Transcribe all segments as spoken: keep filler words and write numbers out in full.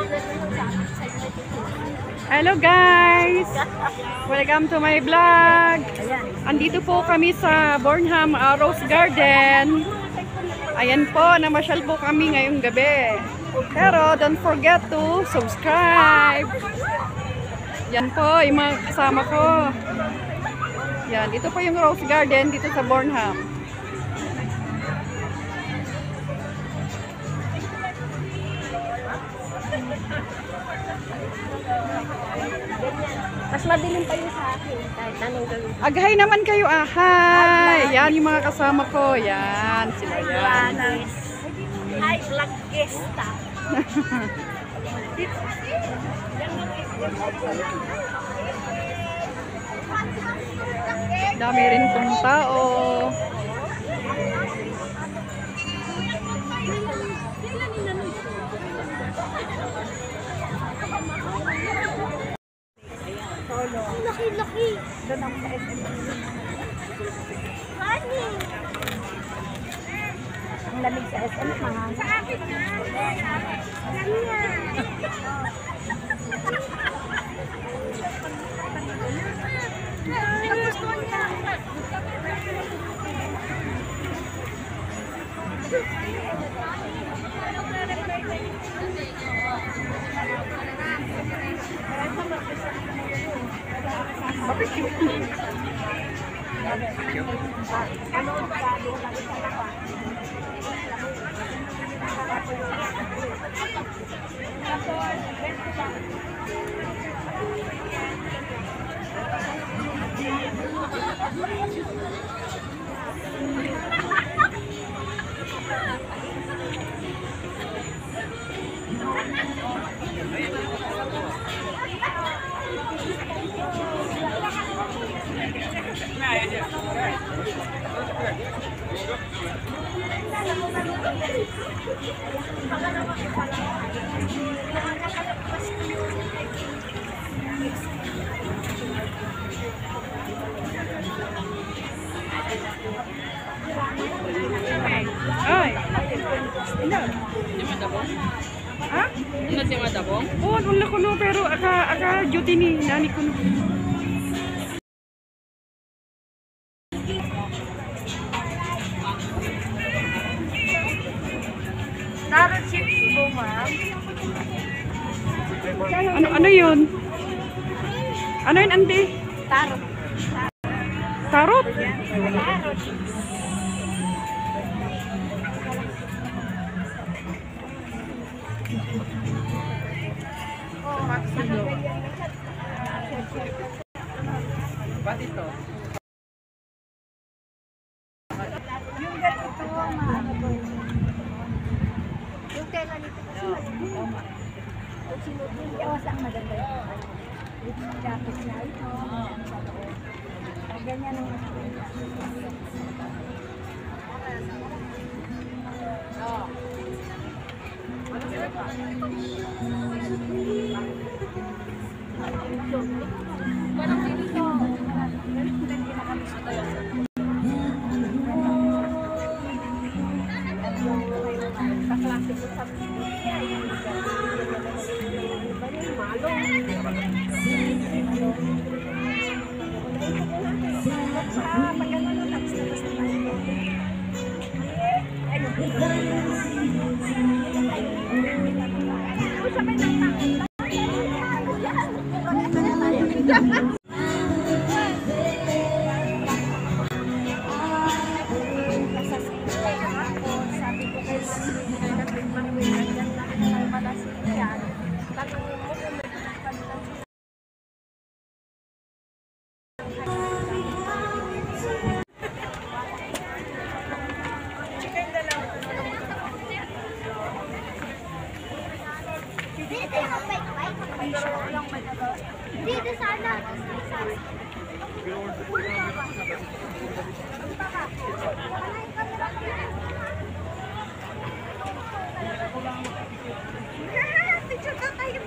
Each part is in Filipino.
Hello guys! Welcome to my vlog! Andito po kami sa Burnham uh, Rose Garden. Ayan po, namasyal po kami ngayong gabi. Pero don't forget to subscribe! Yan po, yung mga kasama ko. Yan, ito po yung Rose Garden dito sa Burnham. Mas madilim pa yung sa akin. Kahit anong gawin. Aghay naman kayo, ahay! Yan yung mga kasama ko. Yan, sila yan. Hi, vlog guesta. Dami rin pong tao. Ang laki-laki. Doon ako sa S M. Honey! Ang lamig sa S M, mga. Sa akin na. Nagustuhan niya. Ay. Ina. Ha? Ino si Madabong? Oo, wala ko no, pero aka aka duty ni nani ko no. Tarot chips po, ma'am. Ano ano 'yun? Ano 'yun, ante? Tarot. Tarot? Tarot. Oh, maksudnya. Ba't ito? Yung ganito, ma'am. Yung tela nito kasi maganda. Kung sinubin, yawas ang maganda yun. Yung jacket na ito. Ganyan ang maganda. Oh. Parang dito. Hindi na kami sa tayo. Kaklase ko sa malo. Ah, maganda na tapos na basta tayo. Ayun. Sabay ng tangan. Sabi ko kayo dito sana. Picture ka tayo.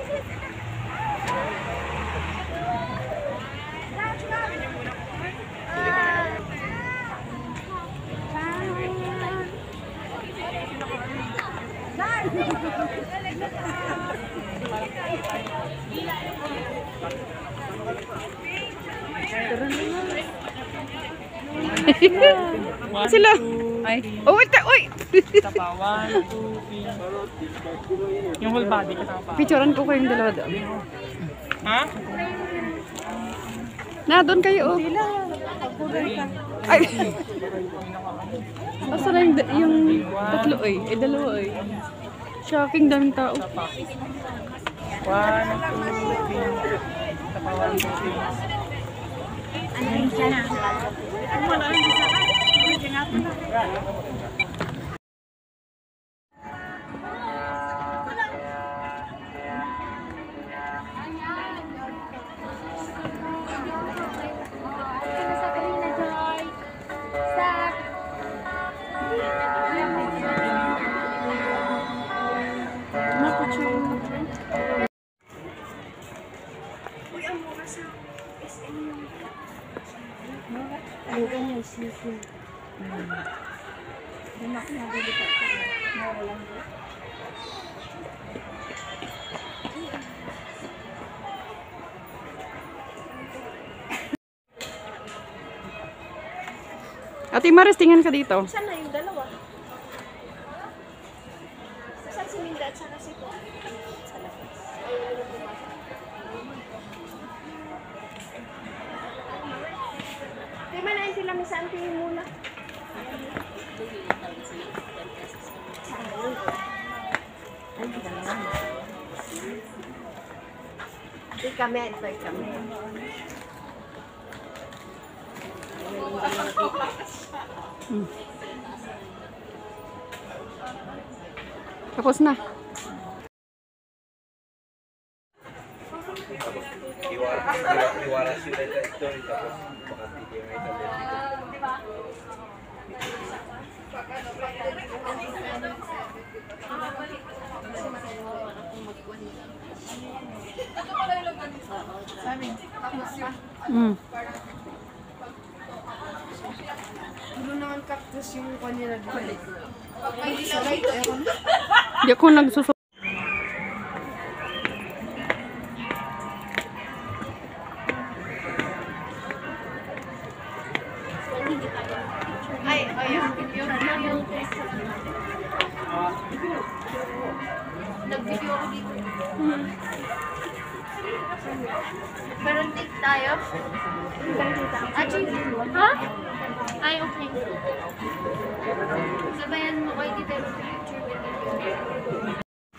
Sila. Ay, Oh, wait, uy! kapawan, two, three. Yung whole body kasama pa. Picturean ko kayong dalawa doon. Ha? Na, doon kayo, oh. Ay! Asa na yung, yung tatlo, eh. Eh, dalawa, eh. Shocking, daming tao. One, two, three. Kapawan, two, three. Ano rin siya na? Ang ganyan sisi. Lumak na dito pa. Mura lang. Ate Maris, tingnan ka dito. Saan na yung dalawa? Saan si Minda at saan si Ko? Sa labas. Di ba na yung sila may saan tingin muna? Ay, dalawa. Di kami, ito kami. Hmm. Tapos na. Iwaras sila ito, tapos makatibigay nga ito. Mm. Dulo naman cactus yung kanila dito. Di ako nagsusunod. Ay, ayun. Yun, yun. Nag-video ako dito. Pero take tayo. Actually, ha? Ay, okay. Sabayan mo kayo dito yung picture with you.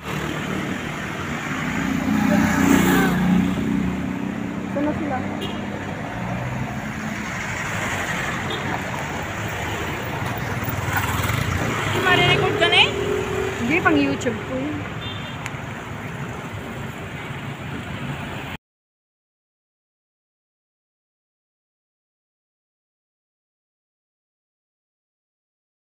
Saan na sila? Marirecord ka na eh? Hindi, pang YouTube ko.